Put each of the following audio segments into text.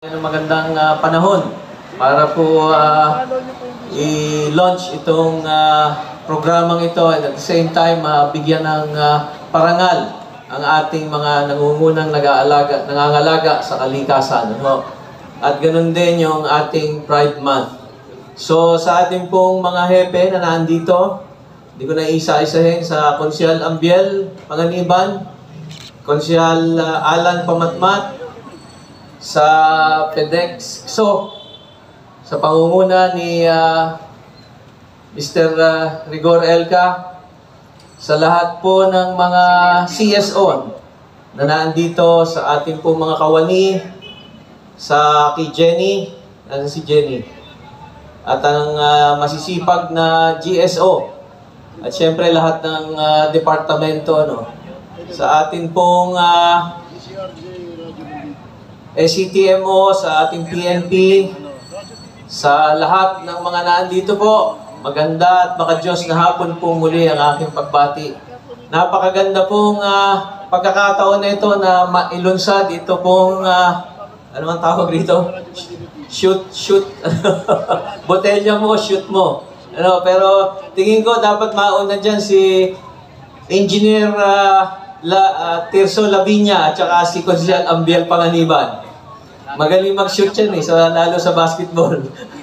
Magandang panahon para po i-launch itong programang ito at at the same time bigyan ng parangal ang ating mga nangungunang nangangalaga sa kalikasan. No? At ganun din yung ating Pride Month. So sa ating pong mga hepe na nandito, hindi ko na isa-isahin sa Konsyal Ambiel Panganiban, Konsyal Alan Pamatmat, sa PEDEX. So, sa pangunguna ni Mr. Rigor Elca, sa lahat po ng mga CSO na nandito, sa ating po mga kawani, sa kay Jenny, si Jenny, at ang masisipag na GSO, at syempre lahat ng departamento, no? Sa ating pong CTMO, sa ating PNP, sa lahat ng mga nandito po, maganda at makadiyos na hapon po muli ang aking pagbati. Napakaganda pong pagkakataon na ito na mailunsad ito pong, ano ang tawag rito? Shoot. Botelya mo, shoot mo. Ano, pero tingin ko dapat mauna dyan si Engineer Tirso Lavinia at saka si Konsyal Ambiel Panganiban. Magaling mag-shoot yan lalo sa basketball.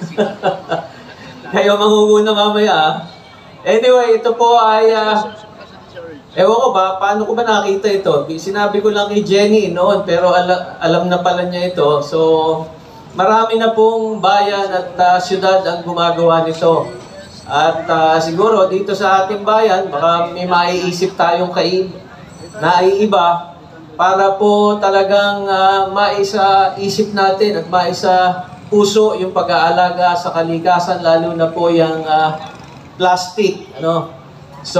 Kayo mangunguna mamaya. Anyway, ito po ay, ewan ko ba, paano ko ba nakita ito? Sinabi ko lang kay Jenny noon, pero alam na pala niya ito. So, marami na pong bayan at syudad ang gumagawa nito. At siguro dito sa ating bayan, baka may maiisip tayong naiiba, para po talagang maisa-isip natin at maisa-puso yung pag-aalaga sa kalikasan, lalo na po yung plastic. Ano? So,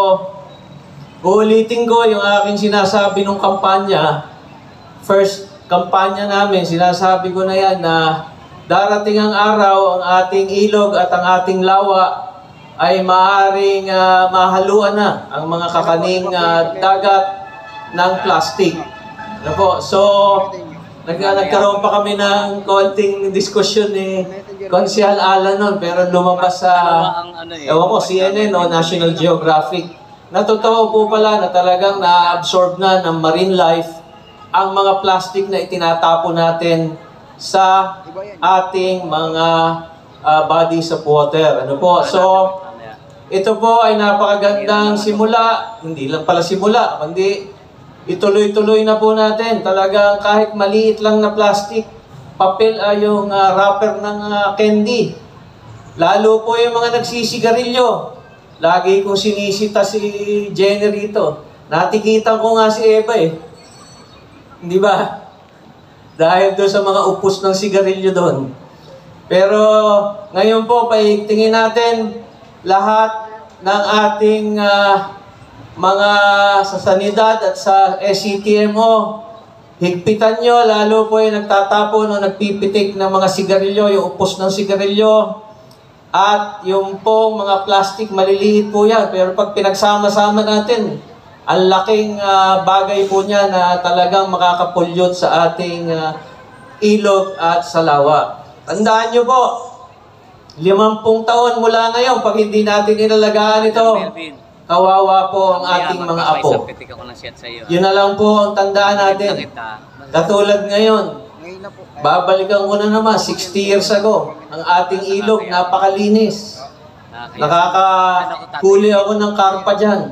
uulitin ko yung aking sinasabi nung kampanya. First kampanya namin, sinasabi ko na yan na darating ang araw, ang ating ilog at ang ating lawa ay maaaring mahaluan na ang mga kakaning dagat ng plastic. Ano po? So, nagkaroon pa kami ng konting diskusyon ni Konsyal Alan nun, pero lumabas sa, ewan ko, CNN o National Geographic. Natotoo po pala na talagang na-absorb na ng marine life ang mga plastic na itinatapo natin sa ating mga bodies of water. Ano po? So, ito po ay napakagandang simula. Hindi lang pala simula, kundi ituloy-tuloy na po natin. Talagang kahit maliit lang na plastic, papel ay yung wrapper ng candy. Lalo po yung mga nagsisigarilyo. Lagi kong sinisita si Jenny rito. Natikitan ko nga si Eva eh. Hindi ba? Dahil doon sa mga upos ng sigarilyo doon. Pero ngayon po, paigtingin natin lahat ng ating mga sa sanidad at sa SCTMO. Higpitan nyo, lalo po yung nagtatapon o nagpipitik ng mga sigarilyo, yung upos ng sigarilyo. At yung pong mga plastic, maliliit po yan. Pero pag pinagsama-sama natin, ang laking bagay po niya na talagang makakapulyot sa ating ilog at sa lawa. Tandaan nyo po, 50 taon mula ngayon, pag hindi natin inalagaan ito, kawawa po ang ating mga apo. Yun na lang po ang tandaan natin. Katulad ngayon, babalikan ko na naman, 60 years ago, ang ating ilog, napakalinis. Nakakahuli ako ng karpa dyan.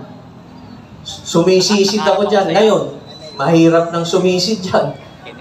Sumisisid ako dyan. Ngayon, mahirap nang sumisid dyan.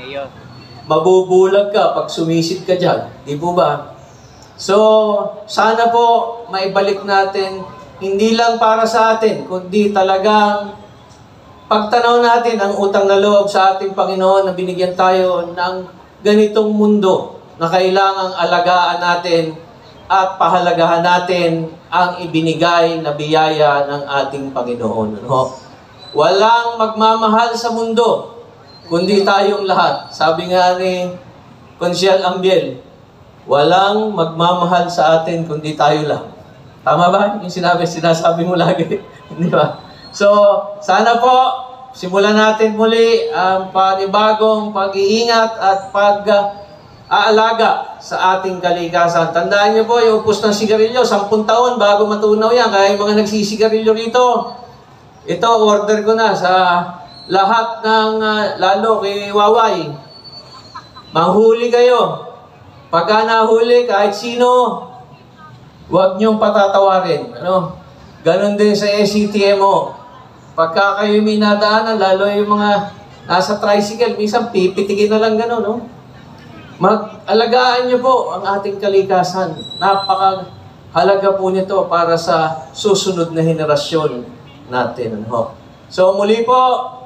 Mabubulag ka pag sumisid ka dyan. Di po ba? So, sana po maibalik natin, hindi lang para sa atin, kundi talagang pagtanaw natin ang utang na loob sa ating Panginoon na binigyan tayo ng ganitong mundo na kailangang alagaan natin at pahalagahan natin ang ibinigay na biyaya ng ating Panginoon. Ano? Walang magmamahal sa mundo, kundi tayong lahat. Sabi nga ni Konsyal Ambiel, walang magmamahal sa atin, kundi tayo lang. Tama ba? Yung sinasabi mo lagi. Hindi ba? So, sana po, simulan natin muli ang panibagong pag-iingat at aalaga sa ating kalikasan. Tandaan niyo po, yung upos ng sigarilyo, 10 taon bago matunaw yan. Kaya yung mga nagsisigarilyo rito, ito, order ko na sa lahat ng, lalo kay Waway. Manghuli kayo. Pagka nahuli, kahit sino, huwag niyong patatawarin. Ano? Ganon din sa SCTMO. Pagka kayo may nadaanan, lalo yung mga nasa tricycle, minsan pipitikin na lang gano'n, no? Mag-alagaan niyo po ang ating kalikasan. Napakahalaga po nito para sa susunod na henerasyon natin. Ano? So muli po,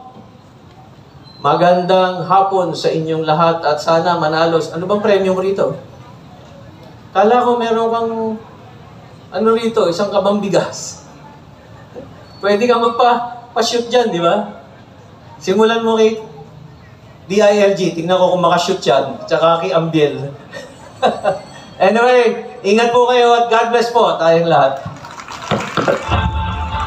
magandang hapon sa inyong lahat at sana manalos. Ano bang premyo mo rito? Kala ko meron kang ano rito, isang kabang bigas. Pwede ka magpa-shoot dyan, di ba? Simulan mo kay DILG, tingnan ko kung makashoot yan, tsaka kay Ambiel. Anyway, ingat po kayo at God bless po tayong lahat.